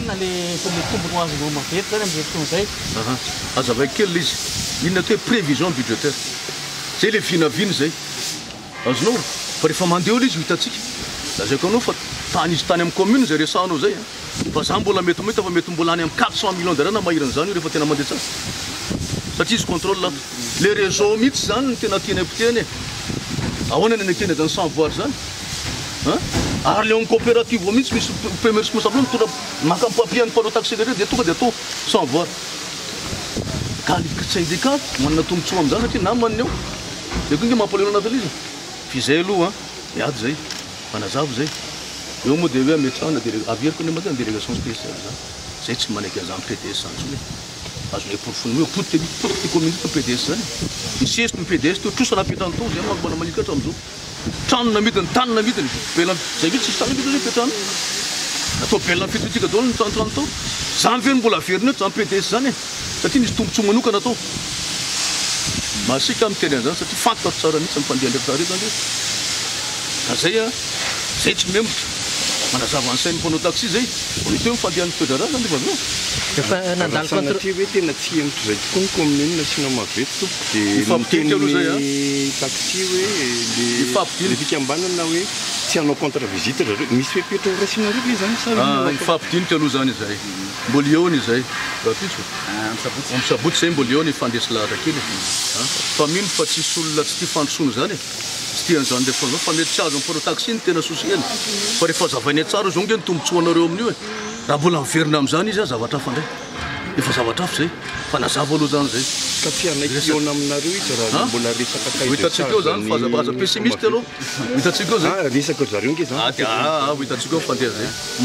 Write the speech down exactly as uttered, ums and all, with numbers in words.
marina le le tombony azy Omavet zany amin'ny fotoana izay. Azava kely izy. Inona hoe prévision budgétaire. Zay le vinavina zay. Azonao fa rehefa mandeha izy hitantsika. Lazaiko anao fa tany izy tany amin'ny commune zay resanao zay. Fa za mbola mety mety fa mety mbola any amin'ny quatre cents millions d'euros na mahiran' zany rehefa tena mandeha tsara. Satria izy contrôle là. Le réseau mihitsy zany no tena tiana piteny. Ahoana ny akena zany sans voir zany. Hein? Ary le coopérative mihitsy misy premier responsable mitondra maka papier ny panneau taxi rehetra dia tonga dia atao sans voir. Kalika tsy izay ka manana tombontsoa amin'izany satria namany eo. Dia koa inge mampalahelo anaty izy. Fizay aloha miady zay. Manazava zay. Eo moa dia hoe mety sana dia averiko ny matin délégation spéciale zany. Zay tsy manaiky an'izany P D S zany zany. Azo ny porofony hoe potika potika communiste P D S zany. Misy esy ny P D S teo trosa napetany tao zay manko mbola manikatra amin'izao. Trano namidiny, tany namidiny. Bela zay vitsy sisy tany namidiny petrano. Atao bela fitotika daholo ny trano tao. Zany ve mbola averina eto zany P D S zany. Satria nisy tombontsoa manokana atao. Masika miteny an'izany satria fantatra tsara mihitsy ampandeha ndraiky tary zany. Zay a zay tsy memotra. Manazava ny sain'ny mpanao taxi zay. Olo teo mifandehan'ny toedra raha zany defa efa nandalo contre hoe tena tsy hemotro zay tokoa ny commune nasiana Omavet tompo dia Ifampiteny aloha zay a. taxi hoe le Ifampiteny. le fikambanana hoe tsy hanao contre visite zareo misy hoe petra raisina reo le zany sara. Ah, ifampidiniky aloha zany zay. Mbola eo ny zay. Rapitso. Amin'ny sabotsy zay mbola eo ny fandesy lahatra kely. Fa mino fa tsisy olona tsy tia fandrosoana zany. Tsy tian'izany dia fa fa mety tsy azo amin'ny taxi ny tena sosieny. Fa rehefa zavainy tsara zao nge ny tombontsoanareo amin'io e. Raha mbola miverina amin'izany izy zavatra hafa ndray. Efa zavatra hafa zay. Fa nazava aloha zany zay. Ka tsy anaiky eo aminareo izy raha mbola resaka kay. Hitantsika eo zany fahazabaza pessimiste aloha. Hitantsika eo zay. Ah resaka zareo nge zany. Ah, hitantsika eo fandeha zay.